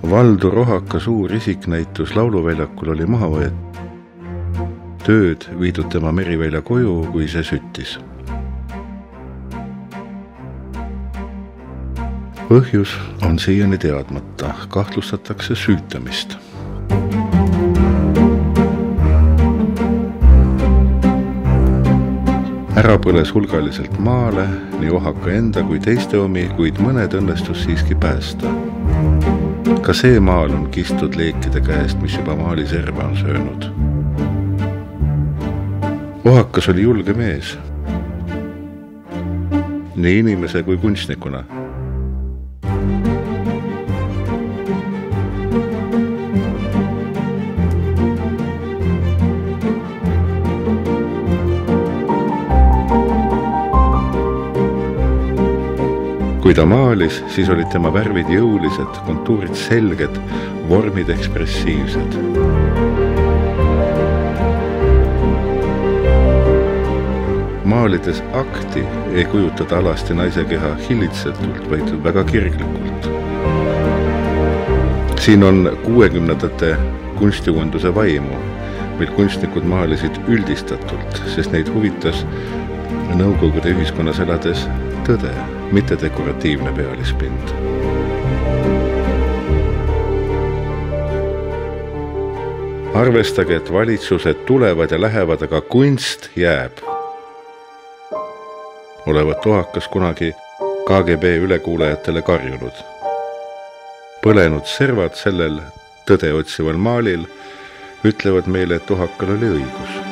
Valdur Ohaka suur isiknäitus lauluväljakul oli maha võetud. Tööd viidud tema Merivälja koju, kui see süttis. Põhjus on siiani teadmata, kahtlustatakse süütamist. Ära põles hulgaliselt maale, nii Ohaka enda kui teiste omi, kuid mõned õnnestus siiski päästa. Ka see maal on kistud leekide käest, mis juba maali serve on söönud. Ohakas oli julge mees, nii inimese kui kunstnikuna. Kui ta maalis, siis olid tema värvid jõulised, kontuurid selged, vormid ekspressiivsed. Maalides akti ei kujutada alasti naise keha hillitsetult, vaid väga kirglikult. Siin on 60ndate kunstikujunduse vaimu, mil kunstnikud maalisid üldistatult, sest neid huvitas Nõukogude ühiskonnas elades tõde, mitte dekoratiivne pealispind. Arvestage, et valitsused tulevad ja lähevad, aga kunst jääb. Olevat Ohakas kunagi KGB ülekuulajatele karjunud. Põlenud servad sellel tõde otsival maalil ütlevad meile, et Ohakal oli õigus.